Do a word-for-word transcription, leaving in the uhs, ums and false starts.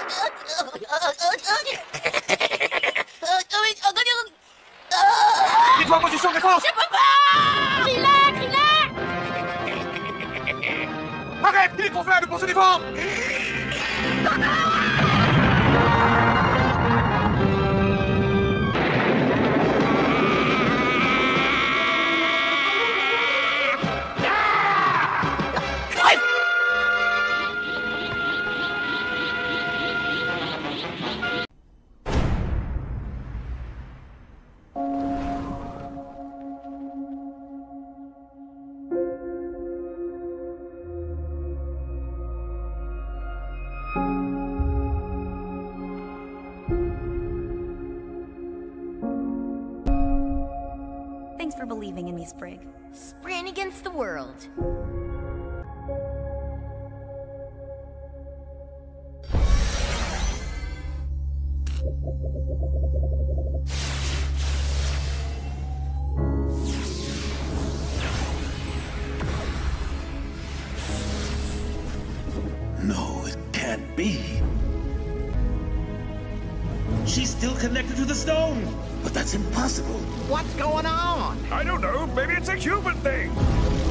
Mets-toi en position de défense. Je peux pas. Relax, relax. Arrête, il est trop faible pour se défendre. Thanks for believing in me, Sprig. Spraying against the world. No, it can't be. She's still connected to the stone! But that's impossible. What's going on? I don't know. Maybe it's a human thing.